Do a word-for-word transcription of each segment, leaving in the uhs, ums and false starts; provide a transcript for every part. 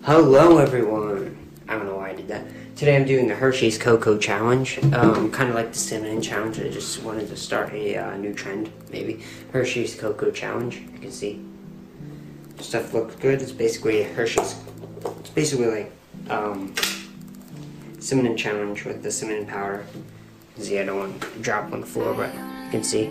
Hello everyone! I don't know why I did that. Today I'm doing the Hershey's Cocoa Challenge. Um, kind of like the cinnamon challenge. I just wanted to start a uh, new trend, maybe. Hershey's Cocoa Challenge. You can see. Stuff looks good. It's basically Hershey's. It's basically like um, cinnamon challenge with the cinnamon powder. See, I don't want to drop on the floor, but you can see.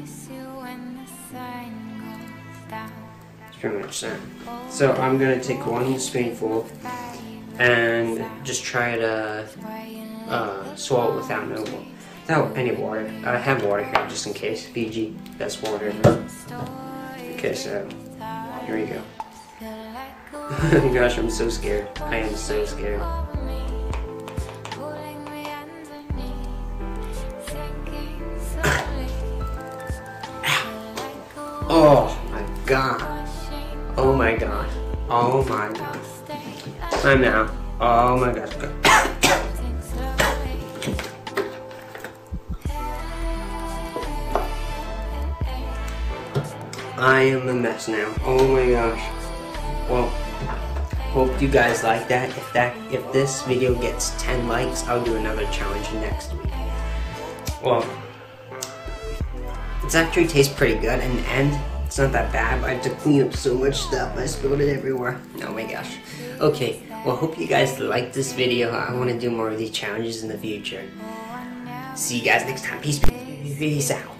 Pretty much that. So I'm gonna take one spoonful and just try to uh, swallow it without no, without any water. I have water here just in case. Fiji, best water ever. Okay, so here we go. Gosh, I'm so scared. I am so scared. Oh my god. Oh my god. Oh my god. I'm now. Oh my god. I am a mess now. Oh my gosh. Well, hope you guys like that. If that if this video gets ten likes, I'll do another challenge next week. Well, it actually tastes pretty good in the end. It's not that bad, but I have to clean up so much stuff. I spilled it everywhere. Oh my gosh. Okay, well, hope you guys liked this video. I want to do more of these challenges in the future. See you guys next time. Peace, peace, peace out.